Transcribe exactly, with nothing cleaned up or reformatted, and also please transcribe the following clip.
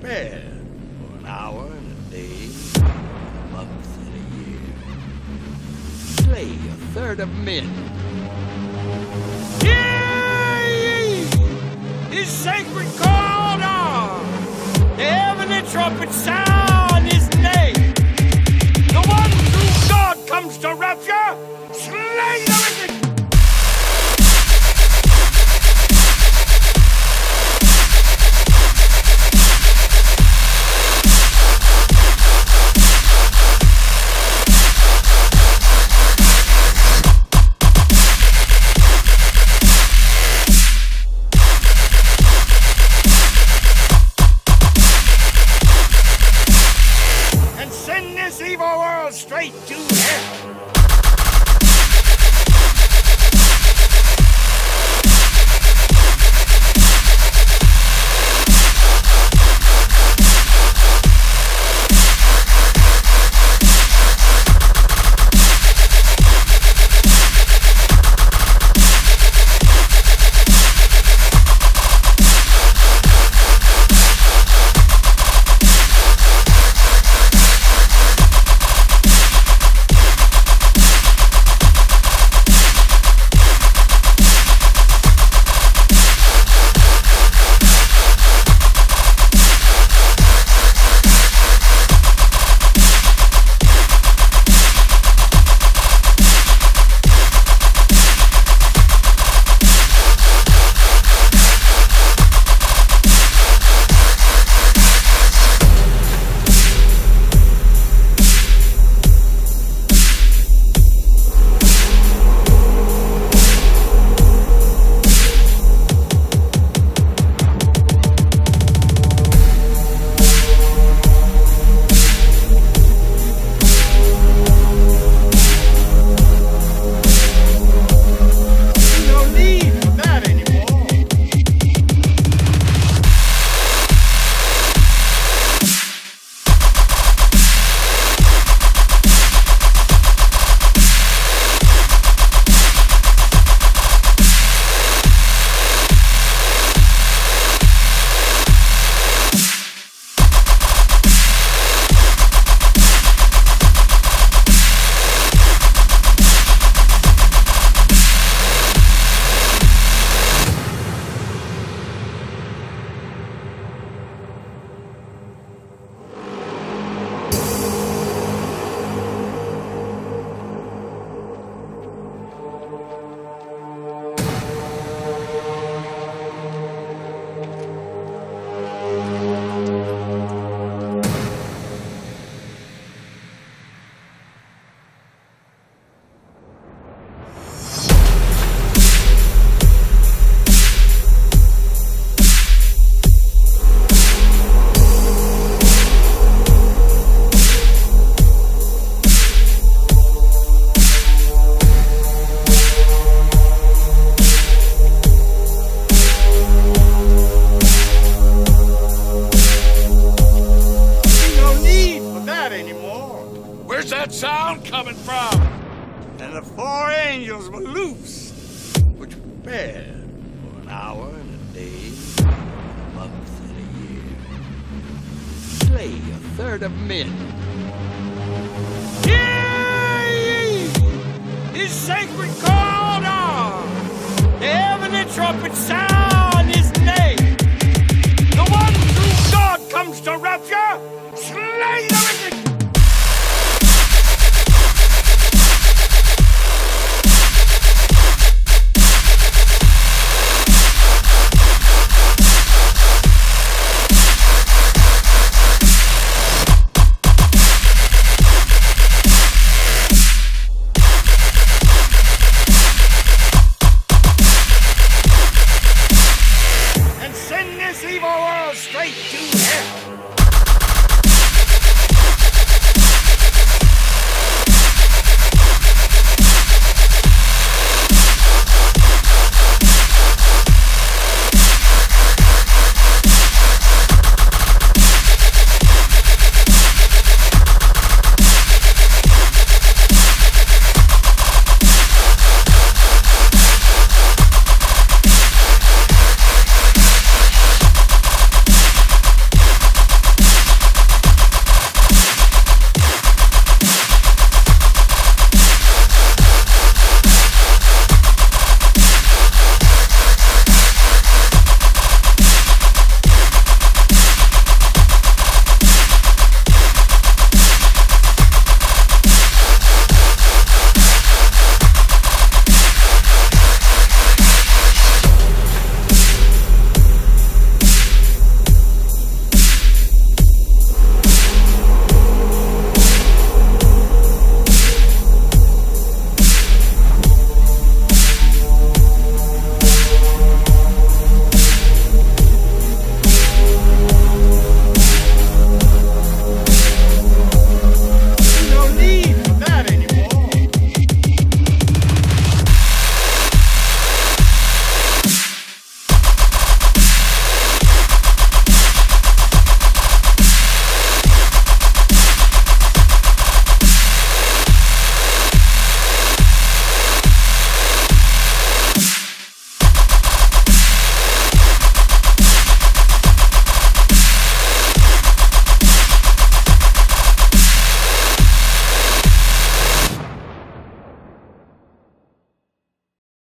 prepared for an hour and a day, a month and a year. Slay a third of men. Hear ye! His sacred call to arms. The heavenly trumpet sound his name. The one true God comes to rapture. Slay the wicked! Evil world straight to hell. Where's that sound coming from? And the four angels were loose, which prepared for an hour and a day, a month and a year. Slay a third of men. Hear ye! His sacred call to arms. The heavenly trumpet sound his name. The one true God comes to rapture. Slay the wicked! Evil world straight to hell.